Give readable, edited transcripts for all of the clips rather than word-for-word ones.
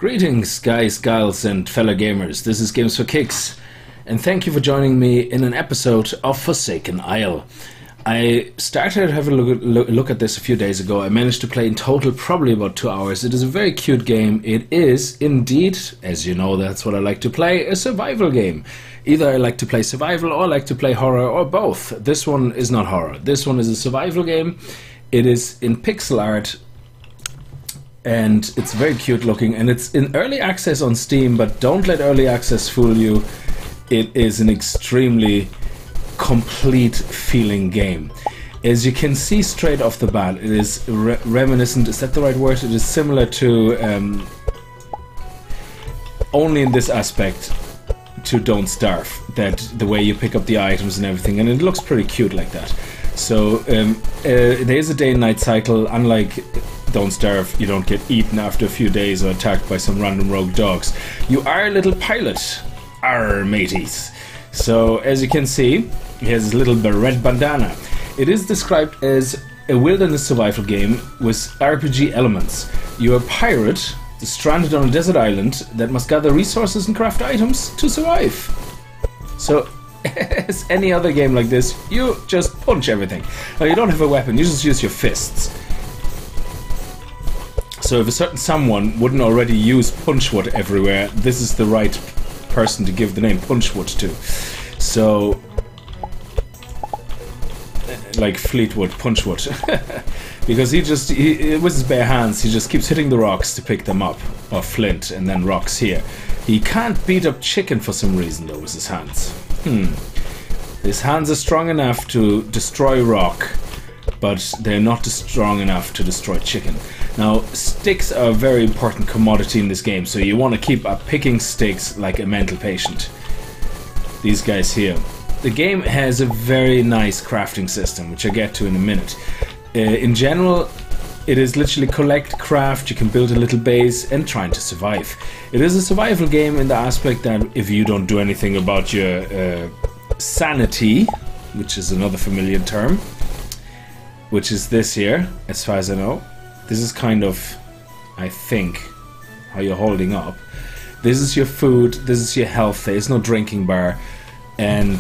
Greetings, guys, gals, and fellow gamers. This is Games for Kicks, and thank you for joining me in an episode of Forsaken Isle. I started having a look at this a few days ago. I managed to play in total probably about 2 hours. It is a very cute game. It is indeed, as you know, that's what I like to play, a survival game. Either I like to play survival or I like to play horror or both. This one is not horror. This one is a survival game. It is in pixel art. And it's very cute looking, and it's in early access on Steam, but don't let early access fool you. It is an extremely complete feeling game. As you can see straight off the bat, it is reminiscent, is that the right word? It is similar to, only in this aspect, to Don't Starve, that the way you pick up the items and everything, and it looks pretty cute like that. So there is a day and night cycle. Unlike Don't Starve, you don't get eaten after a few days or attacked by some random rogue dogs. You are a little pilot, arr mateys. So as you can see, he has his little red bandana. It is described as a wilderness survival game with RPG elements. You're a pirate stranded on a desert island that must gather resources and craft items to survive. So as any other game like this, you just punch everything. Now, you don't have a weapon, you just use your fists. So if a certain someone wouldn't already use Punchwood everywhere, this is the right person to give the name Punchwood to. So, like Fleetwood, Punchwood. Because he with his bare hands, he just keeps hitting the rocks to pick them up. Or flint, and then rocks here. He can't beat up chicken for some reason though with his hands. His hands are strong enough to destroy rock, but they're not strong enough to destroy chicken. Now, sticks are a very important commodity in this game, so you want to keep picking sticks like a mental patient. These guys here. The game has a very nice crafting system, which I'll get to in a minute. In general, it is literally collect, craft, you can build a little base, and trying to survive. It is a survival game in the aspect that if you don't do anything about your sanity, which is another familiar term, which is this here, as far as I know. This is kind of, I think, how you're holding up. This is your food, this is your health, there is no drinking bar, and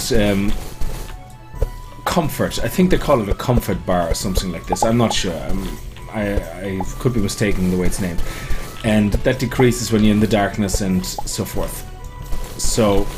comfort. I think they call it a comfort bar or something like this. I'm not sure. I could be mistaken the way it's named. And that decreases when you're in the darkness and so forth. So,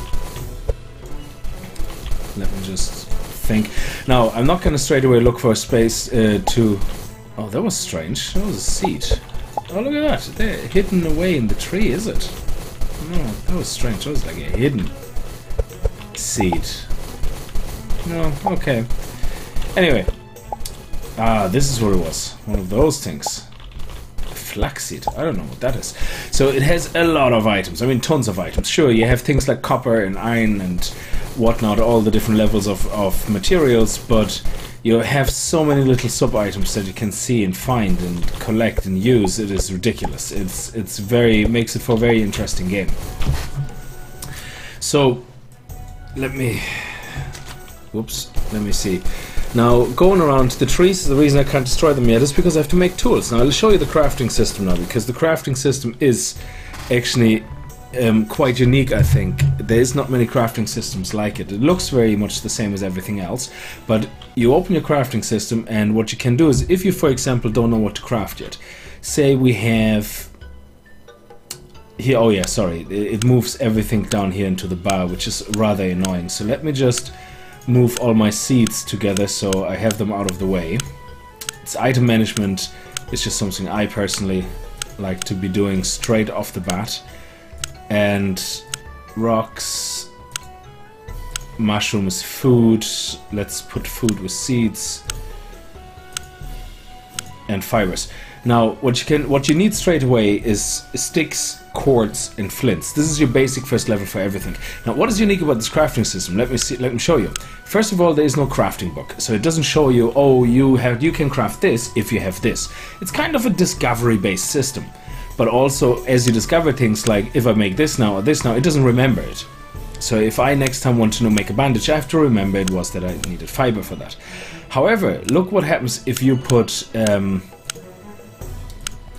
let me just think. Now, I'm not going to straight away look for a space to... Oh, that was strange. That was a seed. Oh, look at that. They're hidden away in the tree, is it? No, that was strange. That was like a hidden seed. No, okay. Anyway. Ah, this is what it was. One of those things. Flaxseed. I don't know what that is. So it has a lot of items. I mean, tons of items. Sure, you have things like copper and iron and whatnot, all the different levels of materials, but you have so many little sub-items that you can see and find and collect and use. It is ridiculous. It's makes it for a very interesting game. So, let me see. Now, going around the trees, the reason I can't destroy them yet is because I have to make tools. Now, I'll show you the crafting system now, because the crafting system is actually quite unique, I think. There is not many crafting systems like it. It looks very much the same as everything else, but you open your crafting system, and what you can do is, if you, for example, don't know what to craft yet, say we have... Here, oh yeah, sorry, it moves everything down here into the bar, which is rather annoying. So let me just move all my seeds together so I have them out of the way. It's item management. It's just something I personally like to be doing straight off the bat. And rocks, mushroom is food. Let's put food with seeds and fibers. Now, what you need straight away is sticks, cords, and flints. This is your basic first level for everything. Now, what is unique about this crafting system? Let me show you. First of all, there is no crafting book, so it doesn't show you, oh, you can craft this if you have this. It's kind of a discovery-based system. But also, as you discover things like, if I make this now or this now, it doesn't remember it. So if I next time want to make a bandage, I have to remember it was that I needed fiber for that. However, look what happens if you put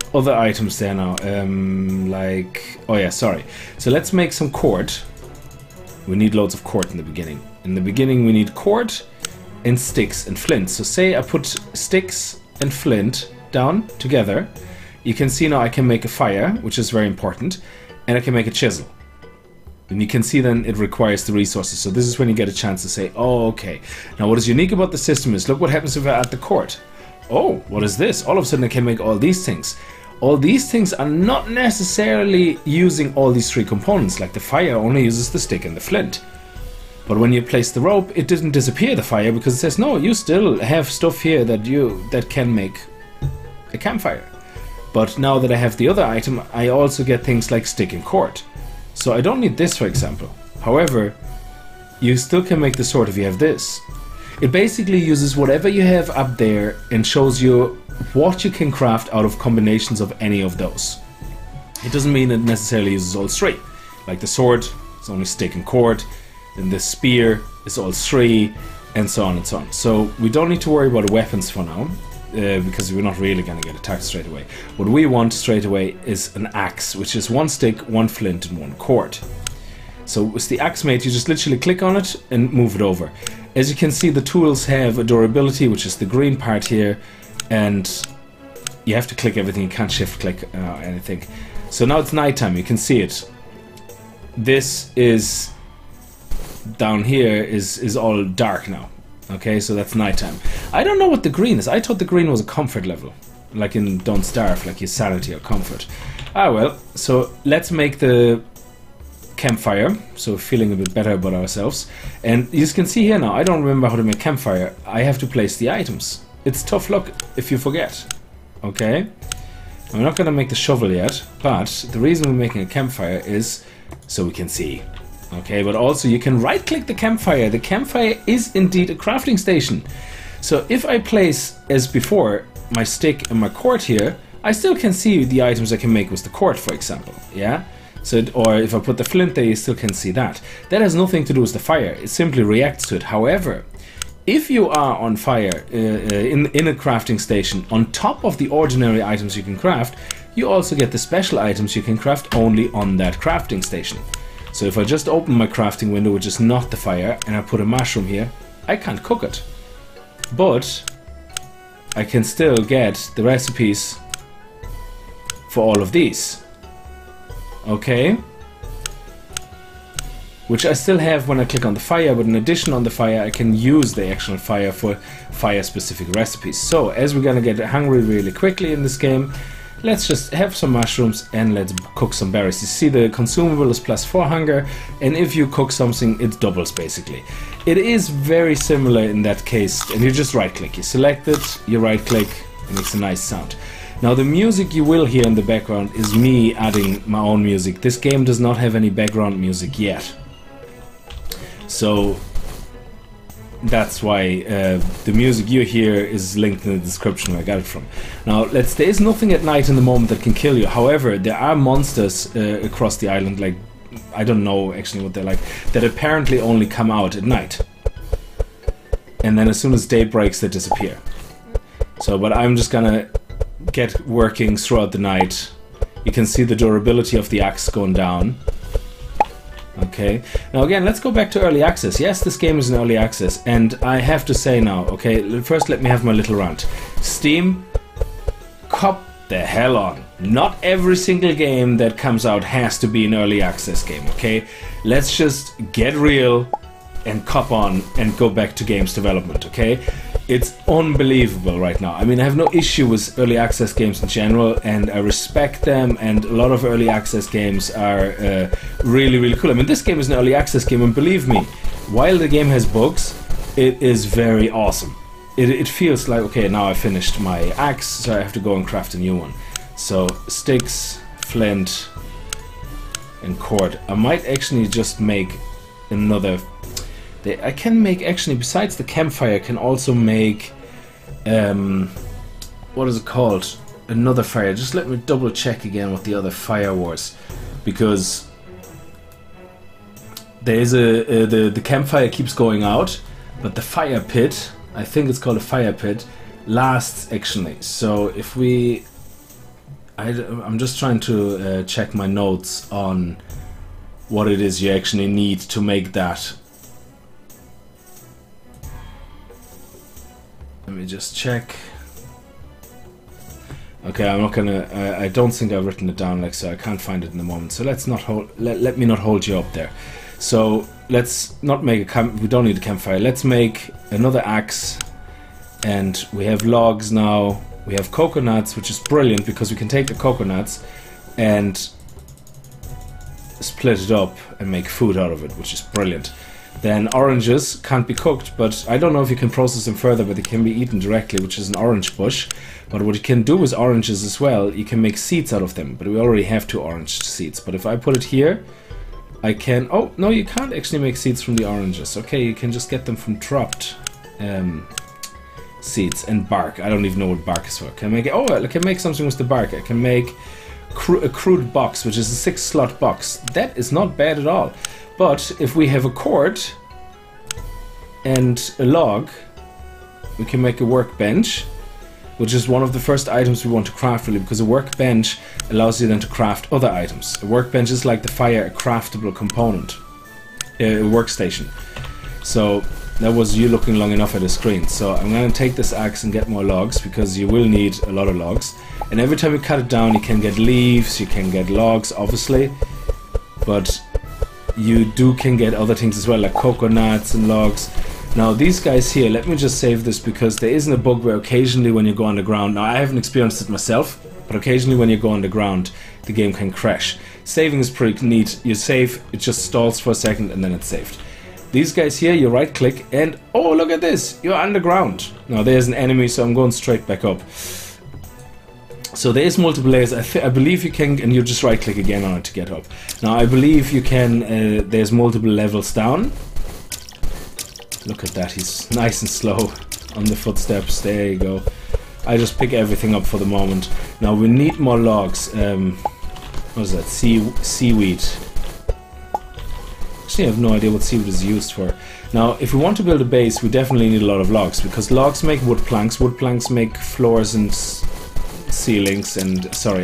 other items there now. Like, oh yeah, sorry. So let's make some cord. We need loads of cord in the beginning. In the beginning we need cord and sticks and flint. So say I put sticks and flint down together. You can see now I can make a fire, which is very important, and I can make a chisel. And you can see then it requires the resources. So this is when you get a chance to say, oh, okay. Now what is unique about the system is, look what happens if I add the cord. Oh, what is this? All of a sudden I can make all these things. All these things are not necessarily using all these three components, like the fire only uses the stick and the flint. But when you place the rope, it didn't disappear the fire, because it says, no, you still have stuff here that can make a campfire. But now that I have the other item, I also get things like stick and cord. So I don't need this, for example. However, you still can make the sword if you have this. It basically uses whatever you have up there and shows you what you can craft out of combinations of any of those. It doesn't mean it necessarily uses all three. Like the sword, it's only stick and cord. Then the spear is all three, and so on and so on. So we don't need to worry about weapons for now. Because we're not really going to get attacked straight away. What we want straight away is an axe, which is one stick, one flint, and one cord. So with the axe mate, you just literally click on it and move it over. As you can see, the tools have a durability, which is the green part here, and you have to click everything. You can't shift click anything. So now it's nighttime. You can see it. This is down here is all dark now. Okay, so that's nighttime. I don't know what the green is. I thought the green was a comfort level. Like in Don't Starve, like your sanity or comfort. Ah well, so let's make the campfire. So feeling a bit better about ourselves. And you can see here now, I don't remember how to make campfire. I have to place the items. It's tough luck if you forget. Okay? I'm not going to make the shovel yet, but the reason we're making a campfire is so we can see. Okay, but also you can right click the campfire. The campfire is indeed a crafting station. So if I place, as before, my stick and my cord here, I still can see the items I can make with the cord, for example. Yeah? So, or if I put the flint there, you still can see that. That has nothing to do with the fire. It simply reacts to it. However, if you are on fire in a crafting station, on top of the ordinary items you can craft, you also get the special items you can craft only on that crafting station. So if I just open my crafting window, which is not the fire, and I put a mushroom here, I can't cook it. But I can still get the recipes for all of these. Okay? Which I still have when I click on the fire, but in addition on the fire, I can use the actual fire for fire-specific recipes. So, as we're gonna get hungry really quickly in this game, let's just have some mushrooms and let's cook some berries. You see the consumable is +4 hunger, and if you cook something, it doubles basically. It is very similar in that case, and you just right click. You select it, you right click, it makes a nice sound. Now the music you will hear in the background is me adding my own music. This game does not have any background music yet. So that's why the music you hear is linked in the description where I got it from. Now, there is nothing at night in the moment that can kill you. However, there are monsters across the island, like, I don't know actually what they're like, that apparently only come out at night. And then as soon as day breaks, they disappear. So, but I'm just gonna get working throughout the night. You can see the durability of the axe going down. Okay, now again, let's go back to early access. Yes, this game is in early access, and I have to say now, okay, first let me have my little rant. Steam, cop the hell on. Not every single game that comes out has to be an early access game, okay? Let's just get real and cop on and go back to games development, okay? It's unbelievable right now. I mean, I have no issue with early access games in general, and I respect them, and a lot of early access games are really, really cool. I mean, this game is an early access game, and believe me, while the game has bugs, it is very awesome. It feels like, okay, now I finished my axe, so I have to go and craft a new one. So, sticks, flint, and cord. I might actually just make another... I can make, actually, besides the campfire, I can also make, what is it called? Another fire. Just let me double check again what the other fire was. Because there is the campfire keeps going out, but the fire pit, I think it's called a fire pit, lasts actually. So if we... I'm just trying to check my notes on what it is you actually need to make that. Let me just check. Okay, I'm not gonna. I don't think I've written it down, like, so I can't find it in the moment. So let's not hold. Let me not hold you up there. So let's not make a camp. We don't need a campfire. Let's make another axe, and we have logs now. We have coconuts, which is brilliant because we can take the coconuts and split it up and make food out of it, which is brilliant. Then oranges can't be cooked, but I don't know if you can process them further, but they can be eaten directly, which is an orange bush. But what you can do with oranges as well, you can make seeds out of them, but we already have 2 orange seeds. But if I put it here, I can... Oh, no, you can't actually make seeds from the oranges. Okay, you can just get them from dropped seeds and bark. I don't even know what bark is for. Can I make it? Oh, I can make something with the bark. I can make a crude box, which is a 6-slot box. That is not bad at all. But if we have a cord and a log, we can make a workbench, which is one of the first items we want to craft, really, because a workbench allows you then to craft other items. A workbench is like the fire, a craftable component, a workstation. So that was you looking long enough at the screen. So I'm going to take this axe and get more logs, because you will need a lot of logs. And every time you cut it down, you can get leaves, you can get logs, obviously, but you can get other things as well, like coconuts and logs. Now these guys here, let me just save this, because there isn't a bug where occasionally when you go underground, now I haven't experienced it myself, but occasionally when you go underground, the game can crash. Saving is pretty neat. You save, it just stalls for a second and then it's saved. These guys here, you right click and, oh, look at this, you're underground. Now there's an enemy, so I'm going straight back up. So there is multiple layers. I believe you can, and you just right click again on it to get up. Now I believe you can, there's multiple levels down. Look at that, he's nice and slow on the footsteps. There you go. I just pick everything up for the moment. Now we need more logs. What is that? Seaweed. Actually, I have no idea what seaweed is used for. Now, if we want to build a base, we definitely need a lot of logs, because logs make wood planks. Wood planks make floors and ceilings and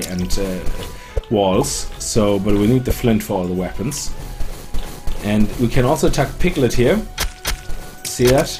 walls. So, but we need the flint for all the weapons. And we can also attack Piglet here. See that?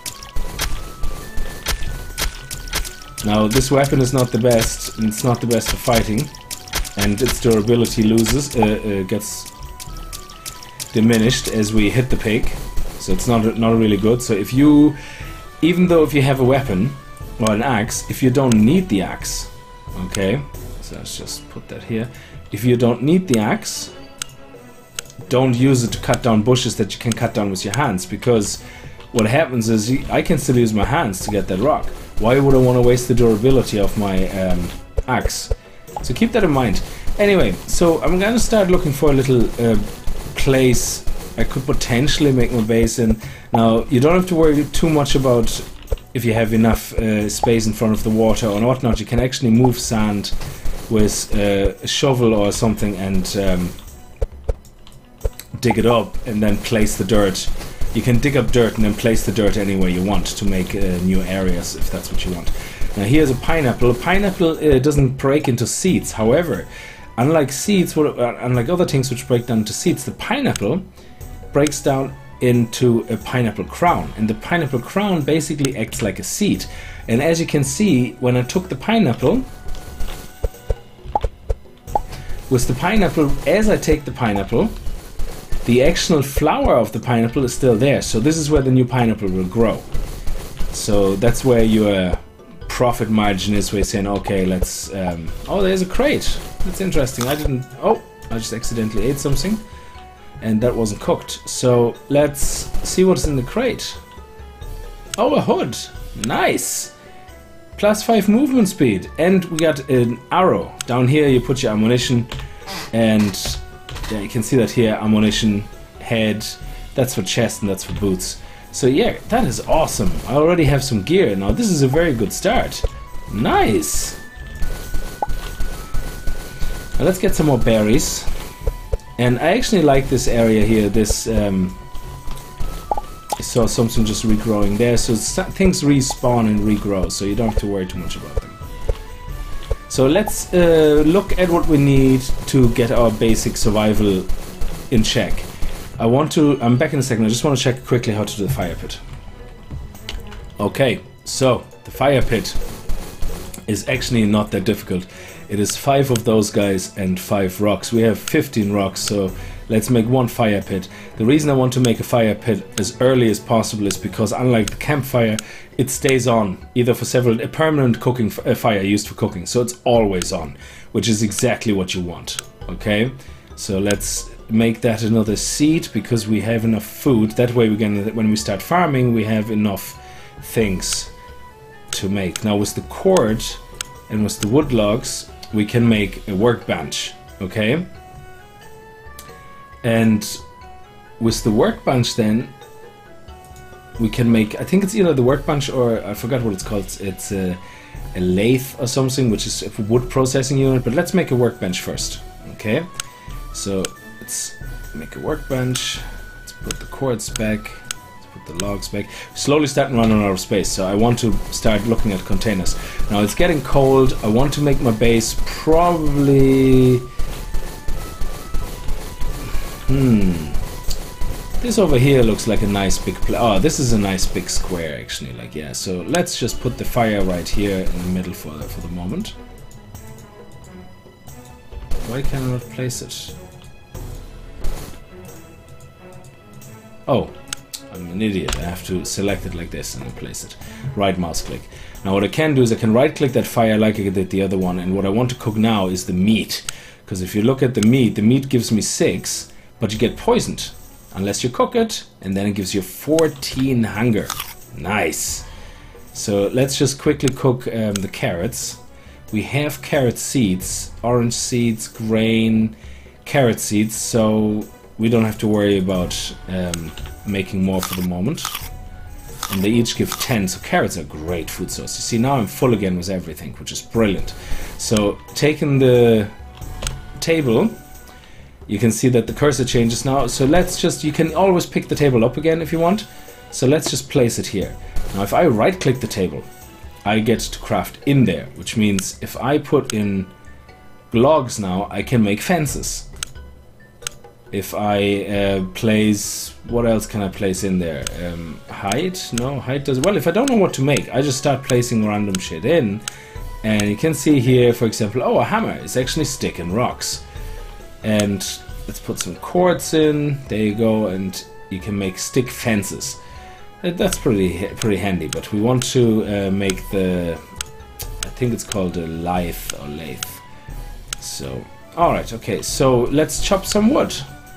Now this weapon is not the best, and it's not the best for fighting, and its durability gets diminished as we hit the pig, so it's not really good. So if you, even though if you have a weapon or an axe, if you don't need the axe, okay, so let's just put that here. If you don't need the axe, don't use it to cut down bushes that you can cut down with your hands, because what happens is I can still use my hands to get that rock. Why would I want to waste the durability of my axe? So keep that in mind. Anyway, so I'm going to start looking for a little place I could potentially make my base in. Now, you don't have to worry too much about if you have enough space in front of the water or whatnot. You can actually move sand with a shovel or something and dig it up and then place the dirt. You can dig up dirt and then place the dirt anywhere you want to make new areas, if that's what you want. Now here's a pineapple. A pineapple doesn't break into seeds. However, unlike seeds, unlike other things which break down into seeds, the pineapple breaks down into a pineapple crown. And the pineapple crown basically acts like a seed. And as you can see, when I took the pineapple, as I take the pineapple, the actual flower of the pineapple is still there. So this is where the new pineapple will grow. So that's where your profit margin is, where you're saying, okay, let's... oh, there's a crate. That's interesting. I just accidentally ate something. And that wasn't cooked. So let's see what's in the crate. Oh, a hood. Nice. +5 movement speed. And we got an arrow. Down here you put your ammunition. And... yeah, you can see that here, ammunition, head, that's for chest and that's for boots. So yeah, that is awesome. I already have some gear. Now this is a very good start. Nice! Now let's get some more berries. And I actually like this area here, this, I saw something just regrowing there, so things respawn and regrow, so you don't have to worry too much about them. So let's look at what we need to get our basic survival in check. I'm back in a second. I just want to check quickly how to do the fire pit. Okay, so the fire pit is actually not that difficult. It is 5 of those guys and 5 rocks. We have 15 rocks, so let's make 1 fire pit. The reason I want to make a fire pit as early as possible is because, unlike the campfire, it stays on either for a permanent cooking fire used for cooking, so it's always on, which is exactly what you want. Okay, so let's make that another seed because we have enough food. That way, when we start farming, we have enough things to make. Now with the cord and with the wood logs, we can make a workbench. Okay. And with the workbench then we can make, I think it's either the workbench or I forgot what it's called. It's a lathe or something, which is a wood processing unit, but let's make a workbench first. Okay, so let's make a workbench. Let's put the cords back, let's put the logs back. Slowly starting running out of space, so I want to start looking at containers. Now it's getting cold. I want to make my base probably this over here looks like a nice big oh, this is a nice big square actually, like, yeah. So let's just put the fire right here in the middle for the moment. Why can I not place it? Oh, I'm an idiot. I have to select it like this and then place it. Right mouse click. Now what I can do is I can right click that fire like I did the other one, and what I want to cook now is the meat. Because if you look at the meat gives me 6, but you get poisoned unless you cook it, and then it gives you 14 hunger. Nice. So let's just quickly cook the carrots. We have carrot seeds, orange seeds, grain, carrot seeds, so we don't have to worry about making more for the moment. And they each give 10, so carrots are a great food source. You see, now I'm full again with everything, which is brilliant. So taking the table, you can see that the cursor changes now. So let's just, you can always pick the table up again if you want. So let's just place it here. Now if I right click the table, I get to craft in there, which means if I put in logs now, I can make fences. If I place, what else can I place in there? Height? No, height does, well, if I don't know what to make, I just start placing random shit in. And you can see here, for example, oh, a hammer is actually stick and rocks. And let's put some cords in, there you go, and you can make stick fences. That's pretty handy, but we want to make the, I think it's called a lathe or lathe. So, alright, okay, so let's chop some wood.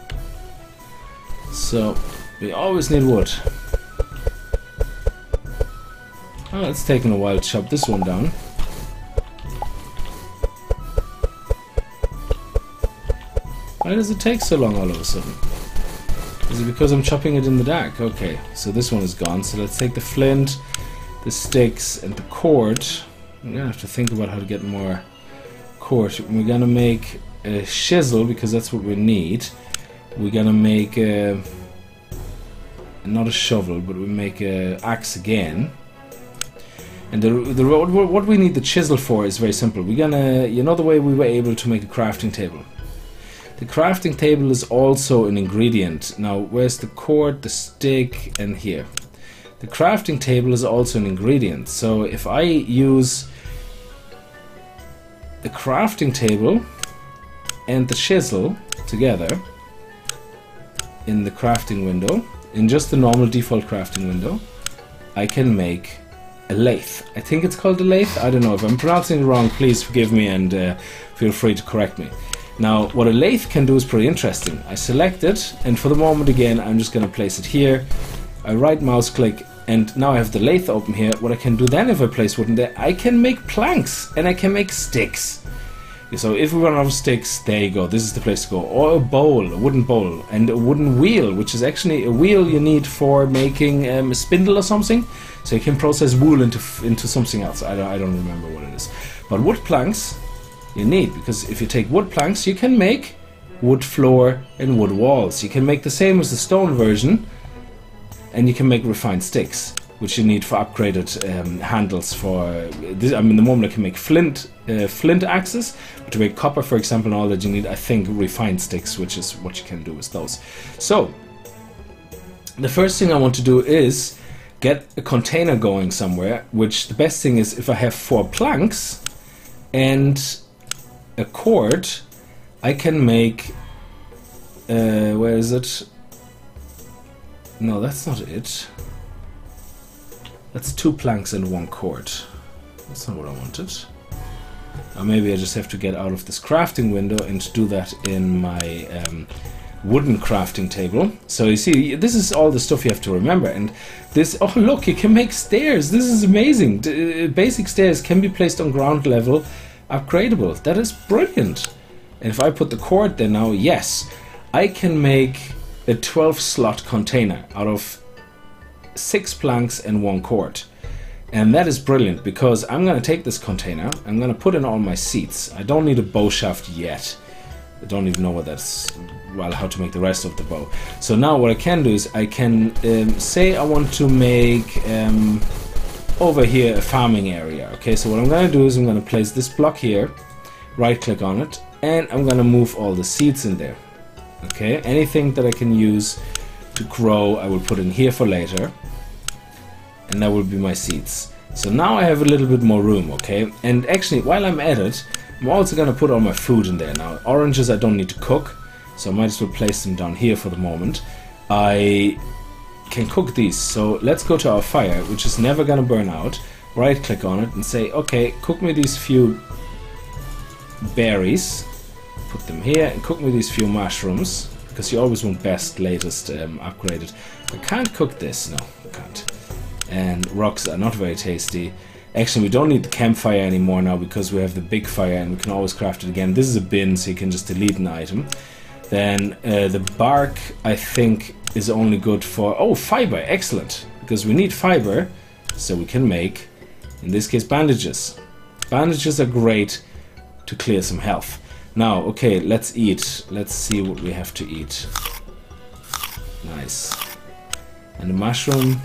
So, we always need wood. Oh, it's taking a while to chop this one down. Why does it take so long all of a sudden? Is it because I'm chopping it in the dark? Okay, so this one is gone. So let's take the flint, the sticks, and the cord. I'm gonna have to think about how to get more cord. We're gonna make a chisel because that's what we need. We're gonna make a, not a shovel, but we make a axe again. And what we need the chisel for is very simple. We're gonna, you know, the way we were able to make a crafting table. The crafting table is also an ingredient. Now, where's the cord, the stick, and here? The crafting table is also an ingredient. So if I use the crafting table and the chisel together in the crafting window, in just the normal default crafting window, I can make a lathe. I think it's called a lathe. I don't know. If I'm pronouncing it wrong, please forgive me and feel free to correct me. Now, what a lathe can do is pretty interesting. I select it, and for the moment again, I'm just going to place it here. I right mouse click, and now I have the lathe open here. What I can do then, if I place wood in there, I can make planks, and I can make sticks. So if we run out of sticks, there you go, this is the place to go. Or a bowl, a wooden bowl, and a wooden wheel, which is actually a wheel you need for making a spindle or something. So you can process wool into something else. I don't remember what it is. But wood planks you need, because if you take wood planks, you can make wood floor and wood walls. You can make the same as the stone version, and you can make refined sticks. which you need for upgraded handles for this. I mean, the moment I can make flint axes, but to make copper, for example, and all that, you need, I think, refined sticks, which is what you can do with those. So the first thing I want to do is get a container going somewhere, which the best thing is if I have 4 planks and a cord, I can make where is it? No, that's not it. That's 2 planks and 1 cord. That's not what I wanted. Or maybe I just have to get out of this crafting window and do that in my wooden crafting table. So you see, this is all the stuff you have to remember. And this, oh look, you can make stairs. This is amazing. Basic stairs can be placed on ground level, upgradable. That is brilliant. And if I put the cord there now, yes, I can make a 12 slot container out of 6 planks and 1 cord. And that is brilliant, because I'm going to take this container, I'm going to put in all my seats. I don't need a bow shaft yet. I don't even know what that's, well, how to make the rest of the bow. So now what I can do is I can say I want to make over here a farming area. Okay, so what I'm going to do is I'm going to place this block here, right click on it, and I'm going to move all the seeds in there. Okay, anything that I can use to grow I will put in here for later, and that will be my seeds. So now I have a little bit more room, okay? And actually, while I'm at it, I'm also gonna put all my food in there. Now, oranges I don't need to cook, so I might as well place them down here for the moment. I can cook these, so let's go to our fire, which is never gonna burn out. Right click on it and say, okay, cook me these few berries, put them here, and cook me these few mushrooms, because you always want best, latest, upgraded. I can't cook this, no, I can't. And rocks are not very tasty. Actually, we don't need the campfire anymore now, because we have the big fire and we can always craft it again. This is a bin, so you can just delete an item. Then the bark, I think, is only good for, oh, fiber, excellent, because we need fiber, so we can make, in this case, bandages. Bandages are great to clear some health. Now, okay, let's eat. Let's see what we have to eat. Nice. And the mushroom.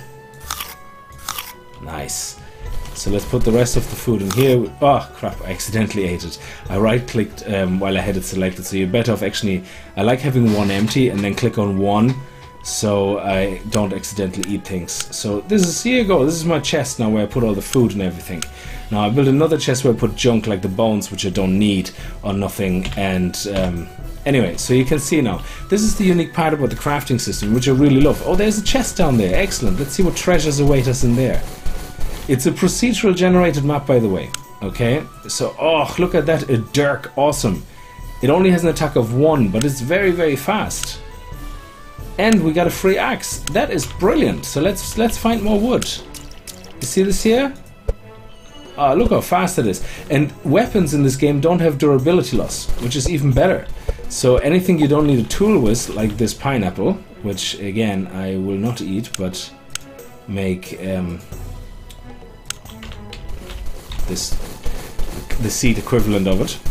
Nice. So let's put the rest of the food in here. Oh crap, I accidentally ate it. I right clicked while I had it selected, so you're better off actually, I like having one empty and then click on one so I don't accidentally eat things. So this is, here you go, this is my chest now where I put all the food and everything. Now I built another chest where I put junk like the bones, which I don't need or nothing, and anyway, so you can see now, this is the unique part about the crafting system, which I really love. Oh, there's a chest down there, excellent. Let's see what treasures await us in there. It's a procedural generated map, by the way. Okay, so, oh, look at that, a dirk, awesome. It only has an attack of 1, but it's very, very fast. And we got a free axe. That is brilliant. So let's find more wood. You see this here? Ah, look how fast it is. And weapons in this game don't have durability loss, which is even better. So anything you don't need a tool with, like this pineapple, which again I will not eat, but make the seed equivalent of it.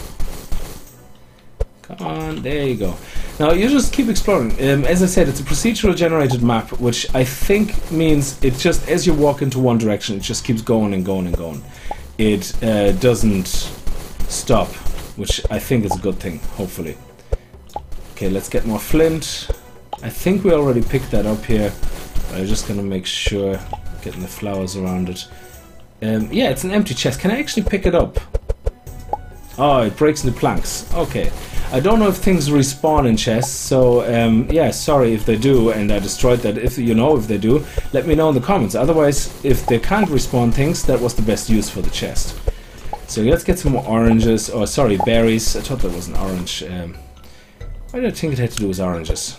Come on, there you go. Now you just keep exploring. As I said, it's a procedural generated map, which I think means it just, as you walk into one direction, it just keeps going and going and going. It doesn't stop, which I think is a good thing, hopefully. Okay, let's get more flint. I think we already picked that up here, but I'm just gonna make sure, getting the flowers around it. Yeah, it's an empty chest. Can I actually pick it up? Oh, it breaks into planks. Okay. I don't know if things respawn in chests, so yeah, sorry if they do and I destroyed that. If you know if they do, let me know in the comments. Otherwise, if they can't respawn things, that was the best use for the chest. So let's get some more oranges, or sorry, berries. I thought that was an orange. Why did I think it had to do with oranges?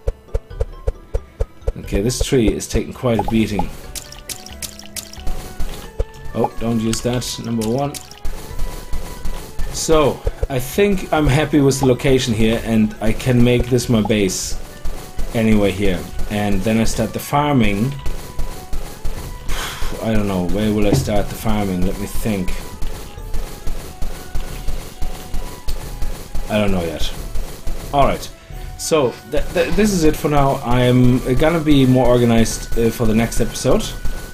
Okay, this tree is taking quite a beating. Oh, don't use that, number 1. So, I think I'm happy with the location here, and I can make this my base anyway here. And then I start the farming. I don't know, where will I start the farming? Let me think. I don't know yet. Alright, so this is it for now. I'm gonna be more organized for the next episode.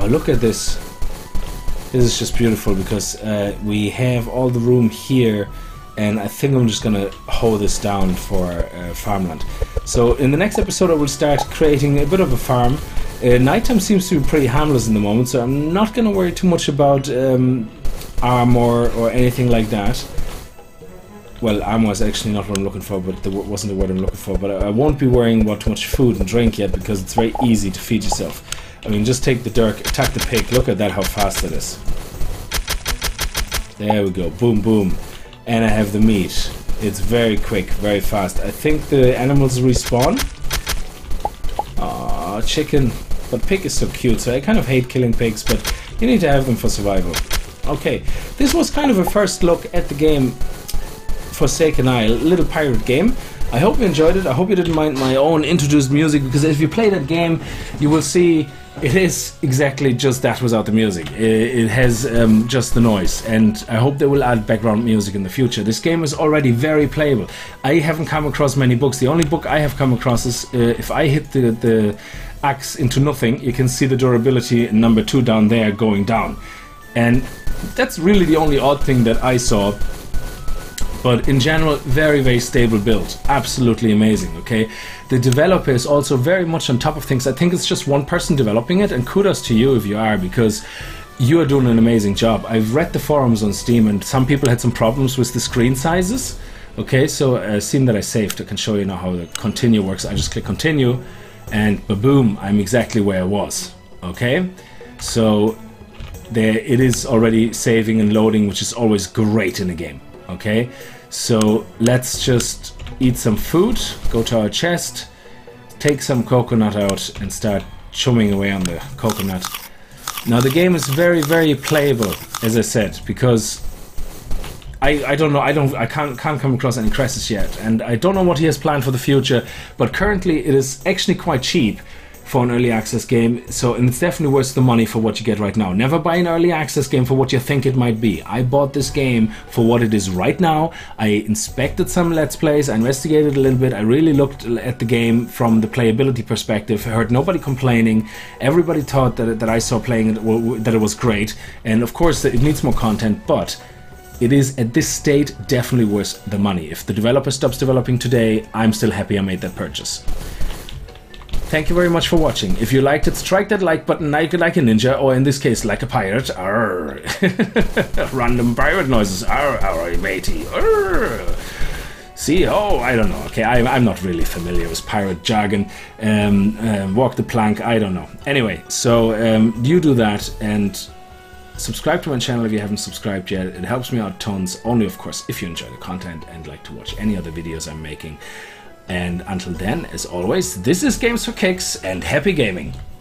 Oh, look at this. This is just beautiful because we have all the room here, and I think I'm just gonna hoe this down for farmland. So in the next episode I will start creating a bit of a farm. Nighttime seems to be pretty harmless in the moment, so I'm not gonna worry too much about armor or anything like that. Well, armor is actually not what I'm looking for, but that wasn't the word I'm looking for. But I won't be worrying about too much food and drink yet because it's very easy to feed yourself. I mean, just take the dirt, attack the pig. Look at that, how fast it is. There we go. Boom, boom. And I have the meat. It's very quick, very fast. I think the animals respawn. Aw, chicken. But pig is so cute, so I kind of hate killing pigs, but you need to have them for survival. Okay, this was kind of a first look at the game Forsaken Isle, little pirate game. I hope you enjoyed it. I hope you didn't mind my own introduced music, because if you play that game, you will see it is exactly just that without the music. It has just the noise, and I hope they will add background music in the future. This game is already very playable. I haven't come across many books. The only book I have come across is if I hit the axe into nothing, you can see the durability in number 2 down there going down. And that's really the only odd thing that I saw. But in general, very, very stable build. Absolutely amazing, okay? The developer is also very much on top of things. I think it's just one person developing it, and kudos to you if you are, because you are doing an amazing job. I've read the forums on Steam, and some people had some problems with the screen sizes. Okay, so seeing that I saved, I can show you now how the continue works. I just click continue, and ba-boom, I'm exactly where I was, okay? So there it is already saving and loading, which is always great in a game. Okay, so let's just eat some food, go to our chest, take some coconut out and start chumming away on the coconut. Now the game is very, very playable, as I said, because I don't know, I can't come across any crisis yet, and I don't know what he has planned for the future, but currently it is actually quite cheap for an early access game, so and it's definitely worth the money for what you get right now. Never buy an early access game for what you think it might be. I bought this game for what it is right now. I inspected some Let's Plays, I investigated a little bit, I really looked at the game from the playability perspective. I heard nobody complaining. Everybody thought that I saw playing it, that it was great, and of course it needs more content, but it is at this state definitely worth the money. If the developer stops developing today, I'm still happy I made that purchase. Thank you very much for watching. If you liked it, strike that like button like a ninja, or in this case, like a pirate. Arr. Random pirate noises. Arr, arr, matey. Arr. See, oh, I don't know. Okay, I'm not really familiar with pirate jargon. Walk the plank, I don't know. Anyway, so you do that, and subscribe to my channel if you haven't subscribed yet. It helps me out tons, only of course if you enjoy the content and like to watch any other videos I'm making. And until then, as always, this is Games for Kicks, and happy gaming!